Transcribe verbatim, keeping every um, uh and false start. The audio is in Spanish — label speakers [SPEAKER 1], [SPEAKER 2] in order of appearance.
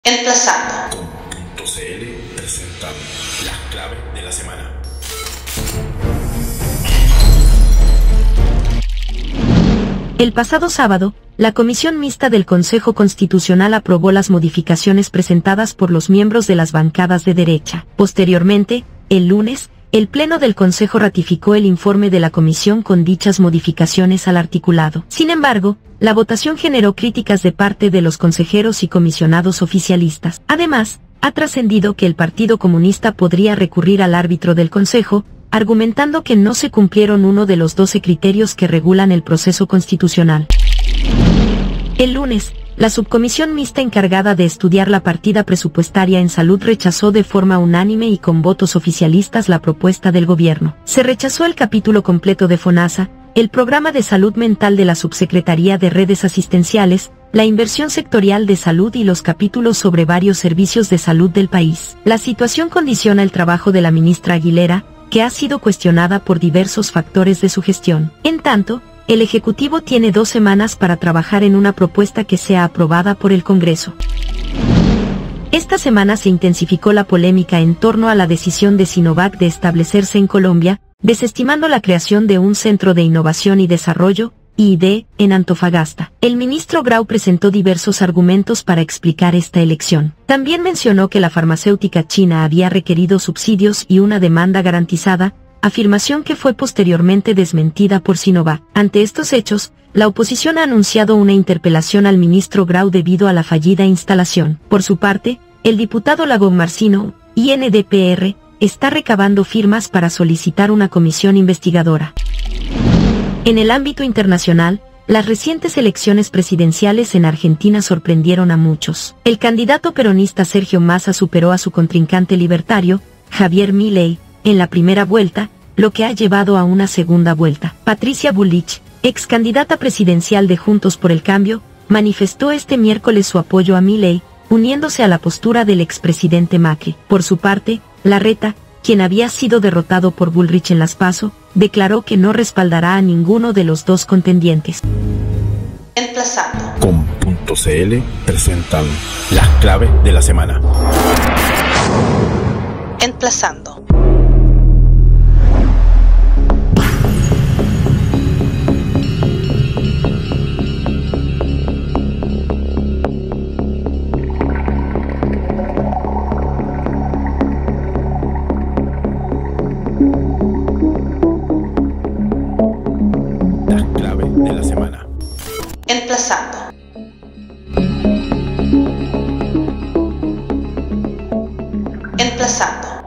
[SPEAKER 1] Emplazando.
[SPEAKER 2] Com.cl presenta las claves de la semana.
[SPEAKER 3] El pasado sábado, la Comisión Mixta del Consejo Constitucional aprobó las modificaciones presentadas por los miembros de las bancadas de derecha. Posteriormente, el lunes, el Pleno del Consejo ratificó el informe de la Comisión con dichas modificaciones al articulado. Sin embargo, la votación generó críticas de parte de los consejeros y comisionados oficialistas. Además, ha trascendido que el Partido Comunista podría recurrir al árbitro del Consejo, argumentando que no se cumplieron uno de los doce criterios que regulan el proceso constitucional. El lunes, la subcomisión mixta encargada de estudiar la partida presupuestaria en salud rechazó de forma unánime y con votos oficialistas la propuesta del gobierno. Se rechazó el capítulo completo de FONASA, el programa de salud mental de la Subsecretaría de Redes Asistenciales, la inversión sectorial de salud y los capítulos sobre varios servicios de salud del país. La situación condiciona el trabajo de la ministra Aguilera, que ha sido cuestionada por diversos factores de su gestión. En tanto, el Ejecutivo tiene dos semanas para trabajar en una propuesta que sea aprobada por el Congreso. Esta semana se intensificó la polémica en torno a la decisión de Sinovac de establecerse en Colombia, desestimando la creación de un Centro de Innovación y Desarrollo, I D, en Antofagasta. El ministro Grau presentó diversos argumentos para explicar esta elección. También mencionó que la farmacéutica china había requerido subsidios y una demanda garantizada, afirmación que fue posteriormente desmentida por Sinovac. Ante estos hechos, la oposición ha anunciado una interpelación al ministro Grau debido a la fallida instalación. Por su parte, el diputado Lagón Marcino, I N D P R, está recabando firmas para solicitar una comisión investigadora. En el ámbito internacional, las recientes elecciones presidenciales en Argentina sorprendieron a muchos. El candidato peronista Sergio Massa superó a su contrincante libertario, Javier Milei, en la primera vuelta, lo que ha llevado a una segunda vuelta. Patricia Bullrich, ex candidata presidencial de Juntos por el Cambio, manifestó este miércoles su apoyo a Milei, uniéndose a la postura del expresidente Macri. Por su parte, Larreta, quien había sido derrotado por Bullrich en las PASO, declaró que no respaldará a ninguno de los dos contendientes.
[SPEAKER 1] Emplazando.
[SPEAKER 2] Com.cl presentan las claves de la semana.
[SPEAKER 1] Emplazando.
[SPEAKER 2] Las claves de la semana.
[SPEAKER 1] Emplazando. Emplazando.